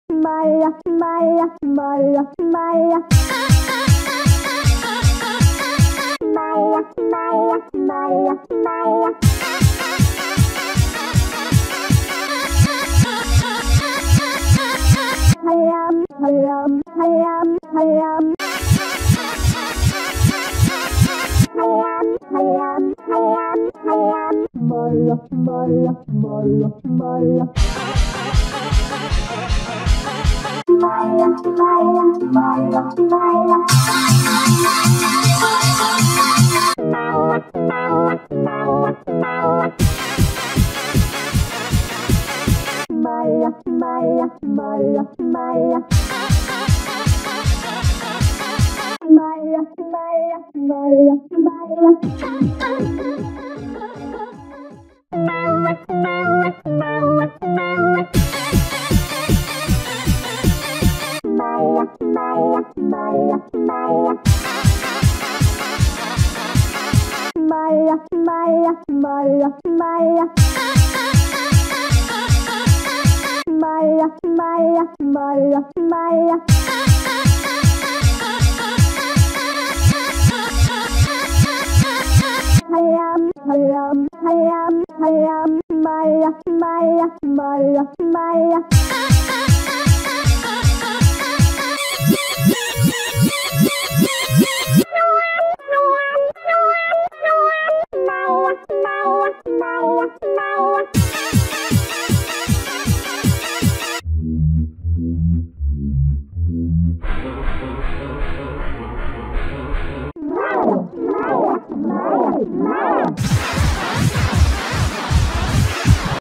Maya, Maya, Maya, Maya. Maya, Maya, Maya, Maya. Hayam, hayam, hayam, hayam. Hayam, hayam, hayam, hayam. Maya, Maya, Maya, Maya. Maya, Maya, Maya, Maya. Maya, Maya, Maya, Maya. Maya, Maya, Maya, Maya. Maya, Maya, Maya, Maya. Maya, Maya, Maya, Maya. Maya, Maya, Maya, Maya. Maya, Maya, Maya, Maya. Maya, Maya, Maya, Maya. Hayam, hayam, hayam, hayam. Maya, Maya, Maya, Maya.